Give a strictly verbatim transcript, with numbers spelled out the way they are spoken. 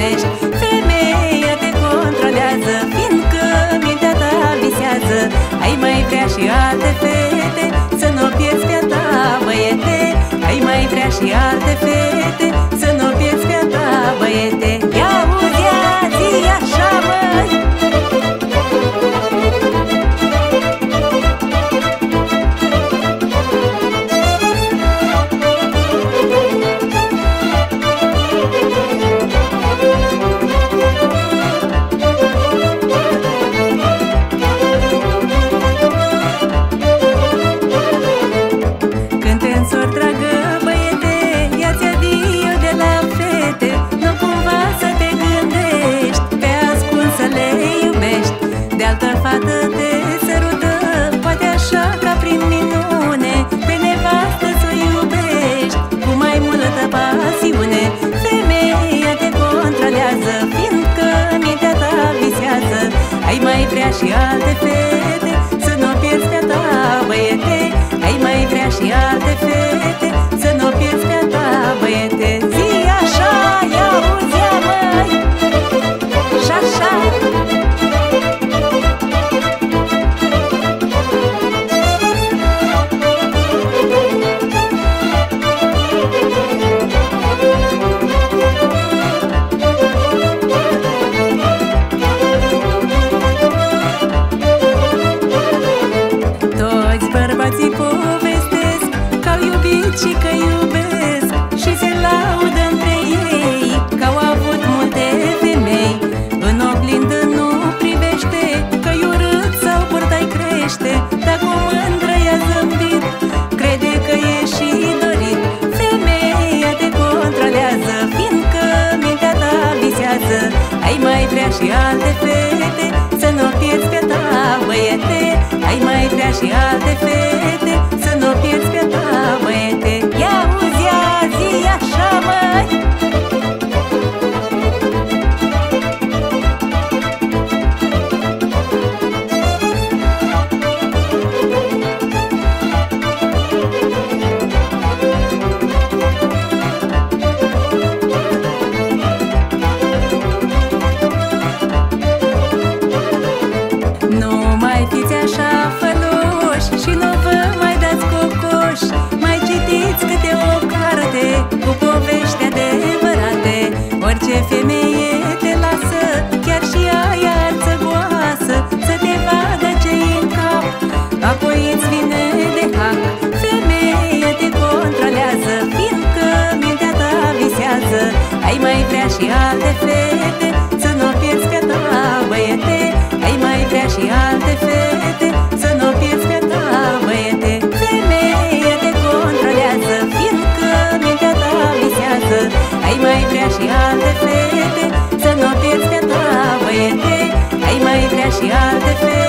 iubești. Femeia te controlează, fiindcă mintea ta visează. Ai mai vrea și alte fete, să nu o pierzi pe-a ta, băiete. Ai mai vrea și alte fete, să nu o pierzi pe-a ta, băiete. Ia uzi, zi așa, măi! Fată te sărută, poate așa ca prin minune, pe nevastă să o iubești cu mai multă pasiune. Femeia te controlează, fiindcă mintea ta visează. Ai mai vrea și alte fete, să nu o pierzi pe-a ta, băiete. Ai mai vrea și alte fete, să nu o pierzi pe-a ta, băiete. Zi așa, ia uzi-a, măi! Și-așa! Bărbații povestesc că-au iubit și că iubesc și se laudă între ei că-au avut multe femei. În oglindă nu privește că-i urât sau purta-i crește, dar cu mândră i-a zâmbit, crede că e și dorit. Femeia te controlează, fiindcă mintea ta visează. Ai mai vrea și alte fete, să nu o pierzi pe-a ta, băiete. Ai mai vrea și alte fete, să nu o pierzi pe-a ta, băiete. Ia uzi-a, zi așa, măi! Nu mai fiți așa făloși și nu vă mai dați cocoși. Mai citiți câte o carte cu povești adevărate. Orice femeie te lasă, chiar și aia arțăgoasă, să te vadă ce-i în cap, apoi îți vine de hac. Femeia te controlează, fiindcă mintea ta visează. Ai mai vrea și alte fete, să nu o pierzi pe-a ta, băiete. Ai mai vrea și alte fete, să nu o pierzi pe-a ta, băiete. Femeia te controlează, fiindcă mintea ta visează. Ai mai vrea și alte fete, să nu o pierzi pe-a ta, băiete. Ai mai vrea și alte fete.